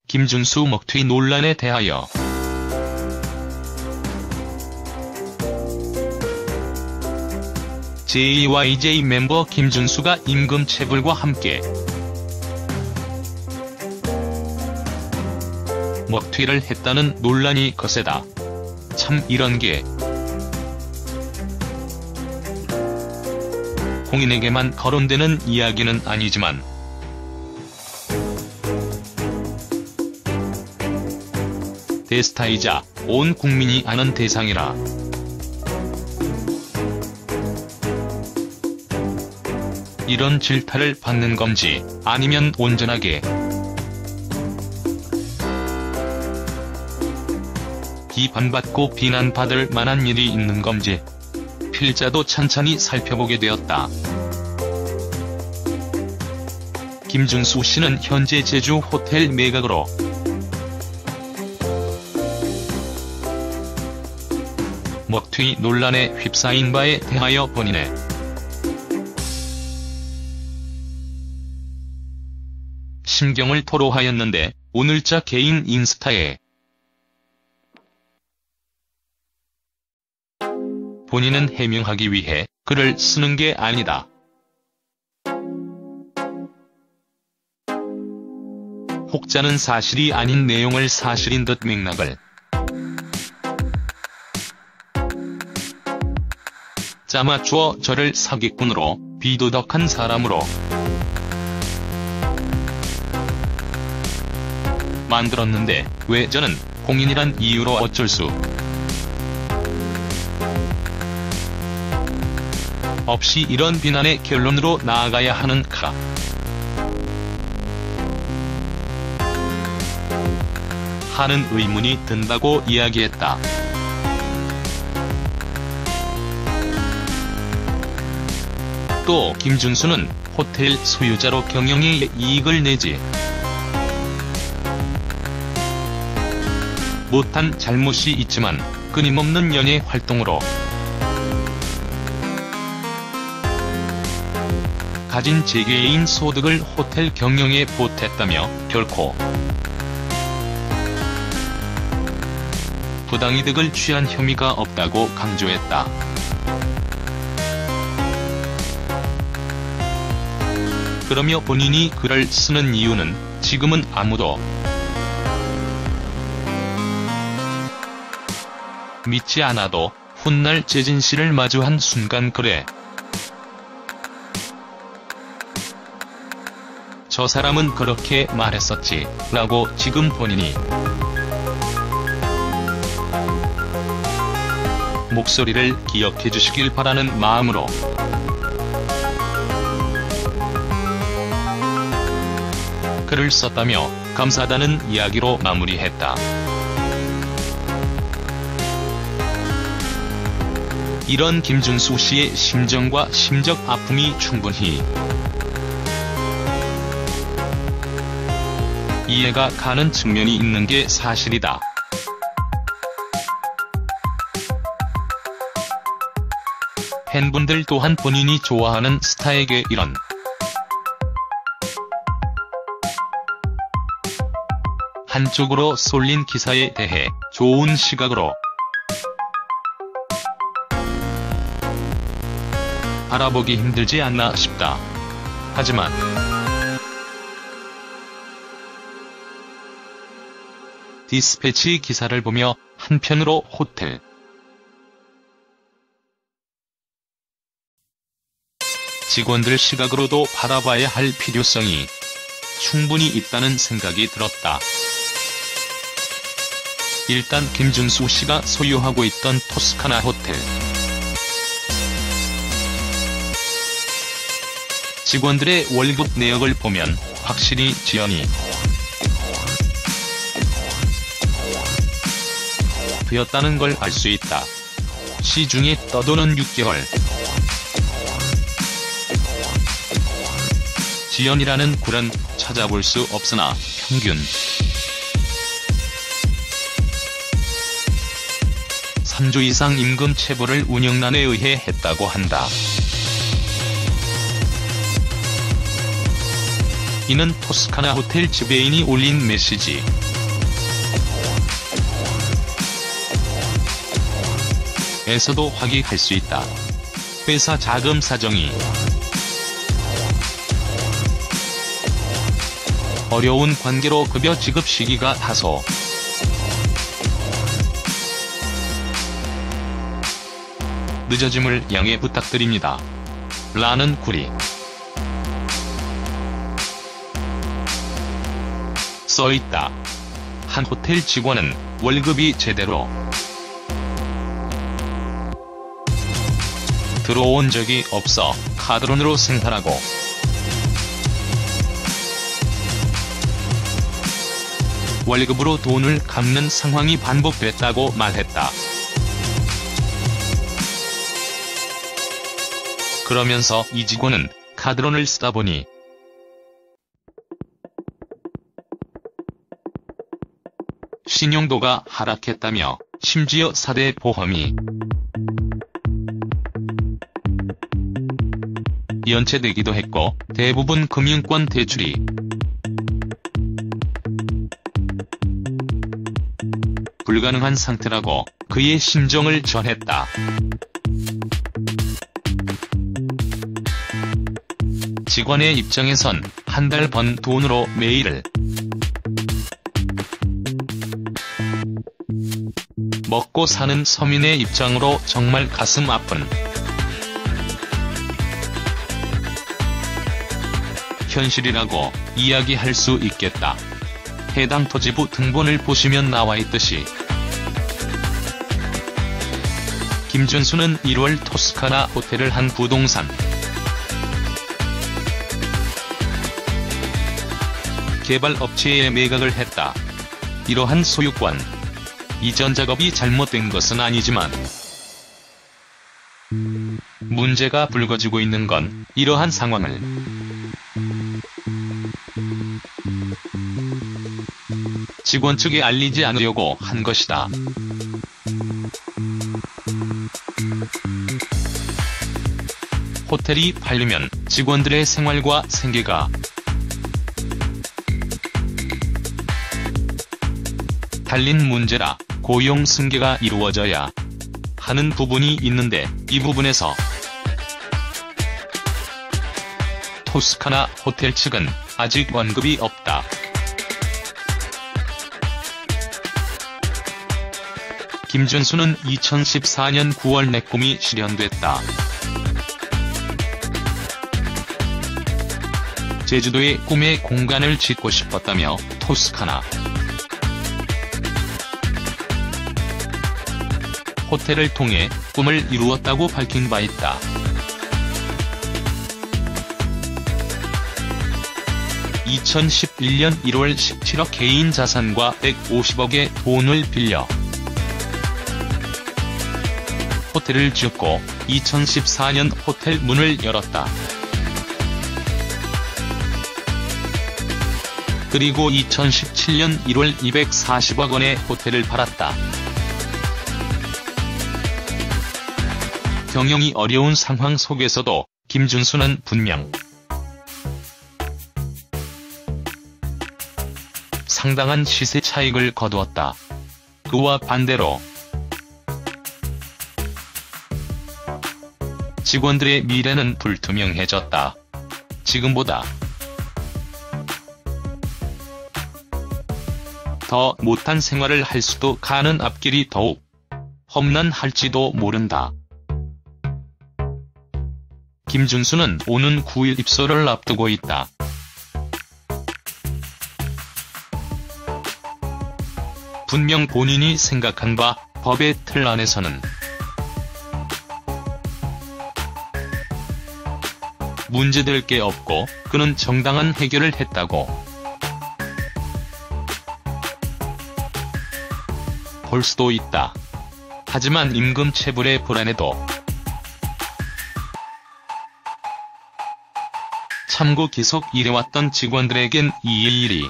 김준수 먹튀 논란에 대하여 JYJ 멤버 김준수가 임금체불과 함께 먹튀를 했다는 논란이 거세다. 참 이런 게 공인에게만 거론되는 이야기는 아니지만 대스타이자 온 국민이 아는 대상이라 이런 질타를 받는 건지 아니면 온전하게 비판받고 비난받을 만한 일이 있는 건지 필자도 찬찬히 살펴보게 되었다. 김준수 씨는 현재 제주 호텔 매각으로 먹튀 논란에 휩싸인 바에 대하여 본인의 심경을 토로하였는데 오늘자 개인 인스타에 본인은 해명하기 위해 글을 쓰는 게 아니다. 혹자는 사실이 아닌 내용을 사실인 듯 맥락을 짜맞추어 저를 사기꾼으로 비도덕한 사람으로 만들었는데 왜 저는 공인이란 이유로 어쩔 수 없이 이런 비난의 결론으로 나아가야 하는가. 하는 의문이 든다고 이야기했다. 또 김준수는 호텔 소유자로 경영에 이익을 내지 못한 잘못이 있지만 끊임없는 연예 활동으로 가진 재개인 소득을 호텔 경영에 보탰다며 결코 부당이득을 취한 혐의가 없다고 강조했다. 그러며 본인이 글을 쓰는 이유는 지금은 아무도 믿지 않아도 훗날 재진 씨를 마주한 순간 그래. 저 사람은 그렇게 말했었지 라고 지금 본인이 목소리를 기억해 주시길 바라는 마음으로 글을 썼다며 감사하다는 이야기로 마무리했다. 이런 김준수 씨의 심정과 심적 아픔이 충분히 이해가 가는 측면이 있는 게 사실이다. 팬분들 또한 본인이 좋아하는 스타에게 이런 한쪽으로 쏠린 기사에 대해 좋은 시각으로 알아보기 힘들지 않나 싶다. 하지만 디스패치 기사를 보며 한편으로 호텔 직원들 시각으로도 바라봐야 할 필요성이 충분히 있다는 생각이 들었다. 일단 김준수 씨가 소유하고 있던 토스카나 호텔 직원들의 월급 내역을 보면 확실히 지연이 되었다는 걸 알 수 있다. 시중에 떠도는 6개월 지연이라는 굴은 찾아볼 수 없으나 평균 3조 이상 임금 체불을 운영난에 의해 했다고 한다. 이는 토스카나 호텔 지배인이 올린 메시지. 에서도 확인할 수 있다. 회사 자금 사정이 어려운 관계로 급여 지급 시기가 다소 늦어짐을 양해 부탁드립니다. 라는 글이 써있다. 한 호텔 직원은 월급이 제대로 들어온 적이 없어 카드론으로 생활하고 월급으로 돈을 갚는 상황이 반복됐다고 말했다. 그러면서 이 직원은 카드론을 쓰다 보니 신용도가 하락했다며 심지어 4대 보험이 연체되기도 했고 대부분 금융권 대출이 불가능한 상태라고 그의 심정을 전했다. 직원의 입장에선 한 달 번 돈으로 매일을 먹고 사는 서민의 입장으로 정말 가슴 아픈 현실이라고 이야기할 수 있겠다. 해당 토지부 등본을 보시면 나와있듯이 김준수는 1월 토스카나 호텔을 한 부동산 개발업체에 매각을 했다. 이러한 소유권 이전 작업이 잘못된 것은 아니지만 문제가 불거지고 있는 건 이러한 상황을 직원 측에 알리지 않으려고 한 것이다. 호텔이 팔리면 직원들의 생활과 생계가 달린 문제라 고용 승계가 이루어져야 하는 부분이 있는데 이 부분에서 토스카나 호텔 측은 아직 언급이 없다. 김준수는 2014년 9월 내 꿈이 실현됐다. 제주도에 꿈의 공간을 짓고 싶었다며 토스카나 호텔을 통해 꿈을 이루었다고 밝힌 바 있다. (2011년 1월) 17억 개인 자산과 150억의 돈을 빌려 호텔을 지었고 2014년 호텔 문을 열었다. 그리고 2017년 1월 240억 원의 호텔을 팔았다. 경영이 어려운 상황 속에서도 김준수는 분명 상당한 시세 차익을 거두었다. 그와 반대로 직원들의 미래는 불투명해졌다. 지금보다 더 못한 생활을 할 수도 가는 앞길이 더욱 험난할지도 모른다. 김준수는 오는 9일 입소를 앞두고 있다. 분명 본인이 생각한 바 법의 틀 안에서는 문제될 게 없고 그는 정당한 해결을 했다고 볼 수도 있다. 하지만 임금 체불의 불안에도 참고 계속 일해왔던 직원들에겐 이 일이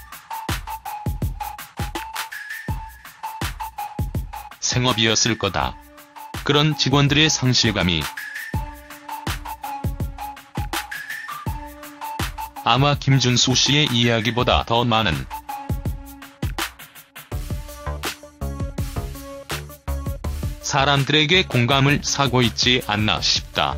생업이었을 거다. 그런 직원들의 상실감이 아마 김준수 씨의 이야기보다 더 많은 사람들에게 공감을 사고 있지 않나 싶다.